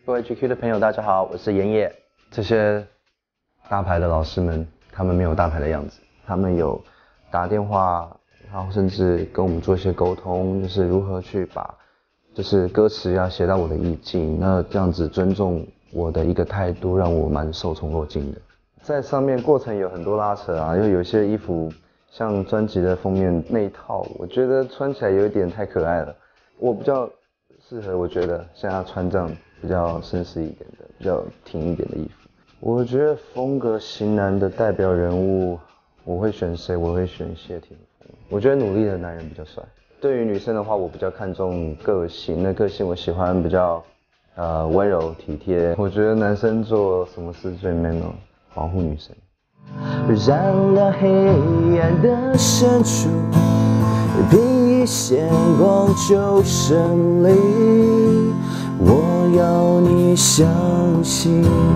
各位 GQ 的朋友，大家好，我是妍野。这些大牌的老师们，他们没有大牌的样子，他们有打电话，然后甚至跟我们做一些沟通，就是如何去把就是歌词要写到我的意境，那这样子尊重我的一个态度，让我蛮受宠若惊的。在上面过程有很多拉扯啊，因为有些衣服像专辑的封面那一套，我觉得穿起来有一点太可爱了，我比较适合，我觉得像他穿这样比较绅士一点的、比较挺一点的衣服。我觉得风格型男的代表人物，我会选谁？我会选谢霆锋。我觉得努力的男人比较帅。对于女生的话，我比较看重个性。那个性我喜欢比较温柔体贴。我觉得男生做什么事最 man 哦，保护女生。 燃亮黑暗的深处，凭一线光就胜利。我要你相信。